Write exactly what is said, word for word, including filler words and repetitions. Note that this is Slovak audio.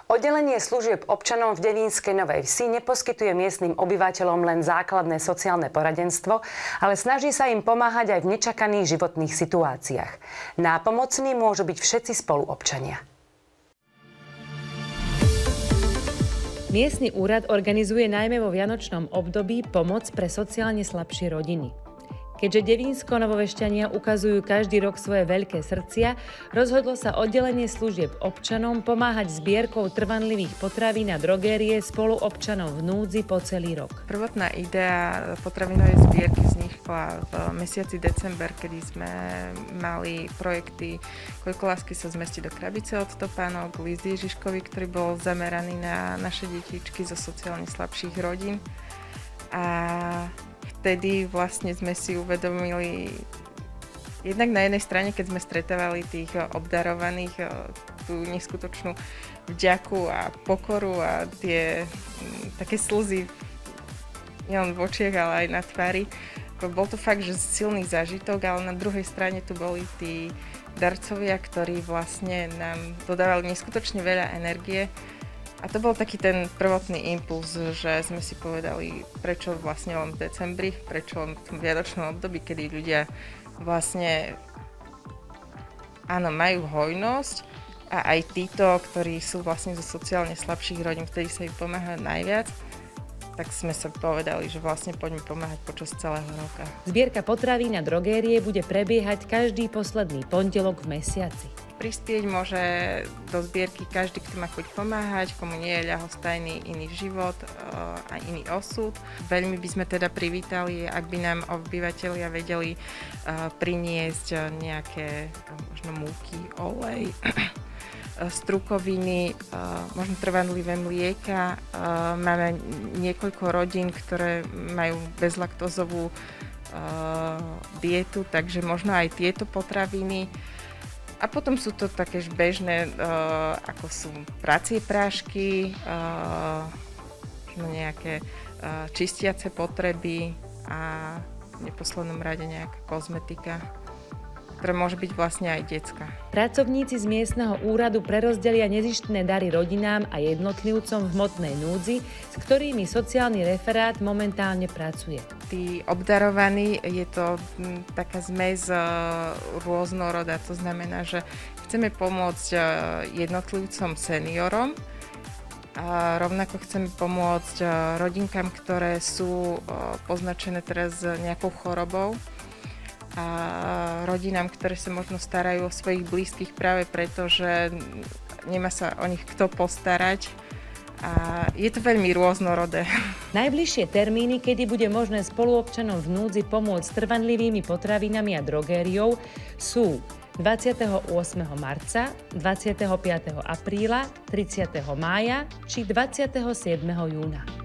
Oddelenie služieb občanom v Devínskej Novej Vsi neposkytuje miestnym obyvateľom len základné sociálne poradenstvo, ale snaží sa im pomáhať aj v nečakaných životných situáciách. Nápomocní môžu byť všetci spoluobčania. Miestny úrad organizuje najmä vo vianočnom období pomoc pre sociálne slabšie rodiny. Keďže Devínsko-Novovešťania ukazujú každý rok svoje veľké srdcia, rozhodlo sa oddelenie služieb občanom pomáhať zbierkou trvanlivých potravín a drogérie spoluobčanom v núdzi po celý rok. Prvotná idea potravinovej zbierky vznikla v mesiaci december, kedy sme mali projekty Koľko lásky sa zmestí do krabice od topánok, List Ježiškovi, ktorý bol zameraný na naše detičky zo sociálne slabších rodín. A vtedy vlastne sme si uvedomili, jednak na jednej strane, keď sme stretávali tých obdarovaných, tú neskutočnú vďaku a pokoru a tie také slzy nielen v očiach, ale aj na tvári. Bol to fakt, že silný zážitok, ale na druhej strane tu boli tí darcovia, ktorí vlastne nám dodávali neskutočne veľa energie. A to bol taký ten prvotný impuls, že sme si povedali, prečo vlastne len v decembri, prečo len v tom vianočnom období, kedy ľudia vlastne áno, majú hojnosť a aj títo, ktorí sú vlastne zo sociálne slabších rodín, vtedy sa im pomáha najviac, tak sme sa povedali, že vlastne poďme pomáhať počas celého roka. Zbierka potravín a drogérie bude prebiehať každý posledný pondelok v mesiaci. Prispieť môže do zbierky každý, kto má chuť pomáhať, komu nie je ľahostajný iný život a iný osud. Veľmi by sme teda privítali, ak by nám obyvatelia vedeli priniesť nejaké možno múky, olej, strukoviny, možno trvanlivé mlieka. Máme niekoľko rodín, ktoré majú bezlaktózovú dietu, takže možno aj tieto potraviny. A potom sú to také bežné, uh, ako sú pracie prášky, uh, nejaké uh, čistiace potreby a v neposlednom rade nejaká kozmetika, ktorá môže byť vlastne aj detská. Pracovníci z miestneho úradu prerozdelia nezištné dary rodinám a jednotlivcom v hmotnej núdzi, s ktorými sociálny referát momentálne pracuje. Tí obdarovaní, je to m, taká zmes e, rôznorodá, to znamená, že chceme pomôcť e, jednotlivcom seniorom, a rovnako chceme pomôcť e, rodinkám, ktoré sú e, poznačené teraz nejakou chorobou, a rodinám, ktoré sa možno starajú o svojich blízkych práve preto, že nemá sa o nich kto postarať. A je to veľmi rôznorodé. Najbližšie termíny, kedy bude možné spoluobčanom v núdzi pomôcť trvanlivými potravinami a drogériou, sú dvadsiateho ôsmeho marca, dvadsiateho piateho apríla, tridsiateho mája či dvadsiateho siedmeho júna.